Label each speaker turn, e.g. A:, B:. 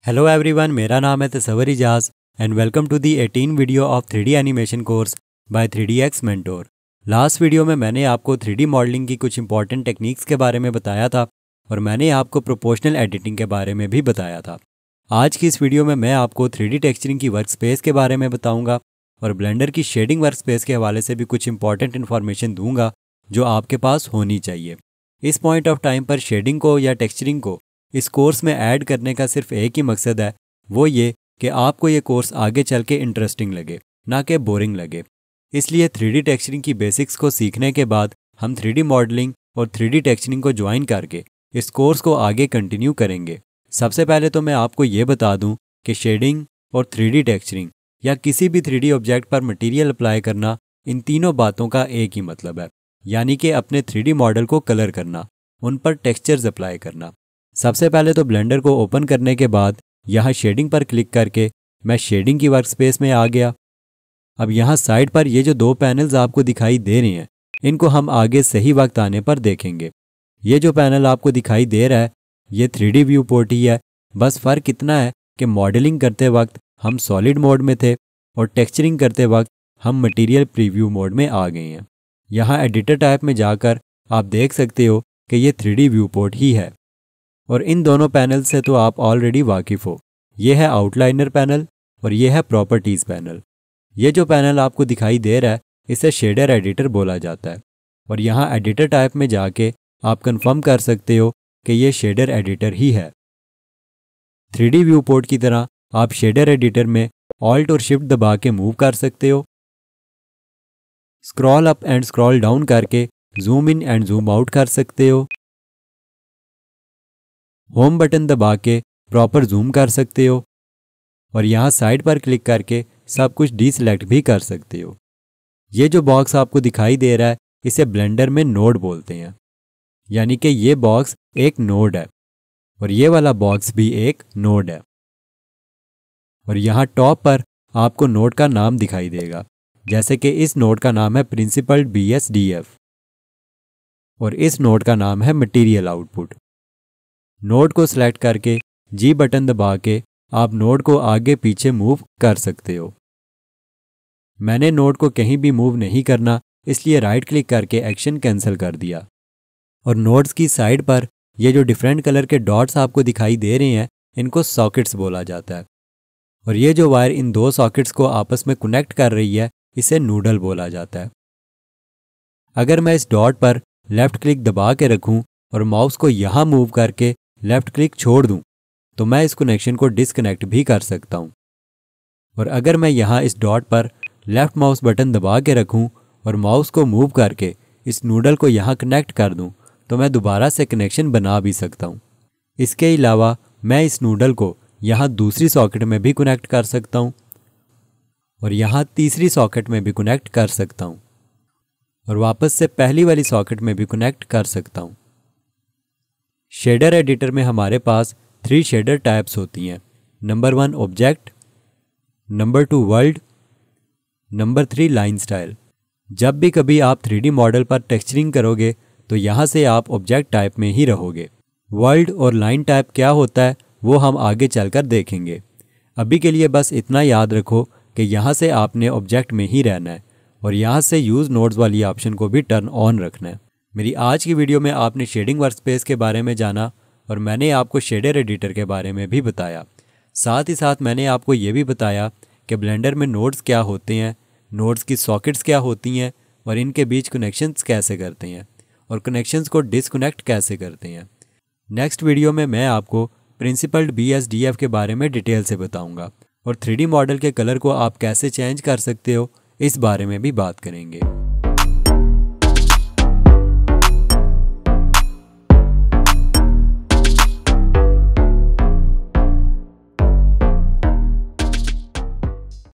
A: Hello everyone, मेरा नाम है Tasavvur Ijaz and welcome to the 18 video of 3D animation course by 3DXMentor। Last video में मैंने आपको 3D मॉडलिंग की कुछ इंपॉर्टेंट टेक्निक्स के बारे में बताया था और मैंने आपको प्रोपोर्शनल एडिटिंग के बारे में भी बताया था। आज की इस वीडियो में मैं आपको 3D टेक्सचरिंग की वर्कस्पेस के बारे में बताऊँगा और ब्लेंडर की शेडिंग वर्कस्पेस के हवाले से भी कुछ इंपॉर्टेंट इन्फॉर्मेशन दूँगा जो आपके पास होनी चाहिए। इस पॉइंट ऑफ टाइम पर शेडिंग को या टेक्सचरिंग को इस कोर्स में ऐड करने का सिर्फ एक ही मकसद है, वो ये कि आपको ये कोर्स आगे चल के इंटरेस्टिंग लगे, ना कि बोरिंग लगे। इसलिए 3D टेक्सचरिंग की बेसिक्स को सीखने के बाद हम 3D मॉडलिंग और 3D टेक्सचरिंग को ज्वाइन करके इस कोर्स को आगे कंटिन्यू करेंगे। सबसे पहले तो मैं आपको ये बता दूं कि शेडिंग और 3D टेक्सचरिंग या किसी भी 3D ऑब्जेक्ट पर मटेरियल अप्लाई करना, इन तीनों बातों का एक ही मतलब है, यानी कि अपने 3D मॉडल को कलर करना, उन पर टेक्सचर्स अप्लाई करना। सबसे पहले तो ब्लेंडर को ओपन करने के बाद यहाँ शेडिंग पर क्लिक करके मैं शेडिंग की वर्कस्पेस में आ गया। अब यहाँ साइड पर ये जो दो पैनल्स आपको दिखाई दे रहे हैं, इनको हम आगे सही वक्त आने पर देखेंगे। ये जो पैनल आपको दिखाई दे रहा है, ये 3D व्यू पोर्ट ही है। बस फ़र्क इतना है कि मॉडलिंग करते वक्त हम सॉलिड मोड में थे और टेक्सचरिंग करते वक्त हम मटीरियल प्रीव्यू मोड में आ गए हैं। यहाँ एडिटर टाइप में जाकर आप देख सकते हो कि ये 3D व्यू पोर्ट ही है और इन दोनों पैनल से तो आप ऑलरेडी वाकिफ़ हो। ये है आउटलाइनर पैनल और ये है प्रॉपर्टीज़ पैनल। ये जो पैनल आपको दिखाई दे रहा है, इसे शेडर एडिटर बोला जाता है और यहाँ एडिटर टाइप में जाके आप कंफर्म कर सकते हो कि ये शेडर एडिटर ही है। 3D व्यू पोर्ट की तरह आप शेडर एडिटर में ऑल्ट और शिफ्ट दबा के मूव कर सकते हो। Scroll up and scroll down करके zoom in and zoom out कर सकते हो। होम बटन दबा के प्रॉपर जूम कर सकते हो और यहाँ साइड पर क्लिक करके सब कुछ डीसेलेक्ट भी कर सकते हो। ये जो बॉक्स आपको दिखाई दे रहा है, इसे ब्लेंडर में नोड बोलते हैं, यानी कि ये बॉक्स एक नोड है और ये वाला बॉक्स भी एक नोड है। और यहाँ टॉप पर आपको नोड का नाम दिखाई देगा, जैसे कि इस नोड का नाम है प्रिंसिपल BSDF और इस नोड का नाम है मटेरियल आउटपुट। नोड को सिलेक्ट करके G बटन दबा के आप नोड को आगे पीछे मूव कर सकते हो। मैंने नोड को कहीं भी मूव नहीं करना, इसलिए राइट क्लिक करके एक्शन कैंसिल कर दिया। और नोड्स की साइड पर ये जो डिफरेंट कलर के डॉट्स आपको दिखाई दे रहे हैं, इनको सॉकेट्स बोला जाता है और ये जो वायर इन दो सॉकेट्स को आपस में कनेक्ट कर रही है, इसे नूडल बोला जाता है। अगर मैं इस डॉट पर लेफ्ट क्लिक दबा के रखूं और माउस को यहाँ मूव करके लेफ्ट क्लिक छोड़ दूं, तो मैं इस कनेक्शन को डिस्कनेक्ट भी कर सकता हूं। और अगर मैं यहाँ इस डॉट पर लेफ्ट माउस बटन दबा के रखूं और माउस को मूव करके इस नूडल को यहाँ कनेक्ट कर दूं, तो मैं दोबारा से कनेक्शन बना भी सकता हूं। इसके अलावा मैं इस नूडल को यहाँ दूसरी सॉकेट में भी कनेक्ट कर सकता हूँ और यहाँ तीसरी सॉकेट में भी कनेक्ट कर सकता हूँ और वापस से पहली वाली सॉकेट में भी कनेक्ट कर सकता हूँ। शेडर एडिटर में हमारे पास 3 शेडर टाइप्स होती हैं। Number 1 object, number 2 world, number 3 line style. जब भी कभी आप 3D मॉडल पर टेक्सचरिंग करोगे तो यहाँ से आप ऑब्जेक्ट टाइप में ही रहोगे। वर्ल्ड और लाइन टाइप क्या होता है वो हम आगे चलकर देखेंगे। अभी के लिए बस इतना याद रखो कि यहाँ से आपने ऑब्जेक्ट में ही रहना है और यहाँ से यूज़ नोड्स वाली ऑप्शन को भी टर्न ऑन रखना है। मेरी आज की वीडियो में आपने शेडिंग वर्कस्पेस के बारे में जाना और मैंने आपको शेडर एडिटर के बारे में भी बताया। साथ ही साथ मैंने आपको ये भी बताया कि ब्लेंडर में नोड्स क्या होते हैं, नोड्स की सॉकेट्स क्या होती हैं और इनके बीच कनेक्शंस कैसे करते हैं और कनेक्शंस को डिसकनेक्ट कैसे करते हैं। नेक्स्ट वीडियो में मैं आपको प्रिंसिपल BSDF के बारे में डिटेल से बताऊँगा और 3D मॉडल के कलर को आप कैसे चेंज कर सकते हो, इस बारे में भी बात करेंगे।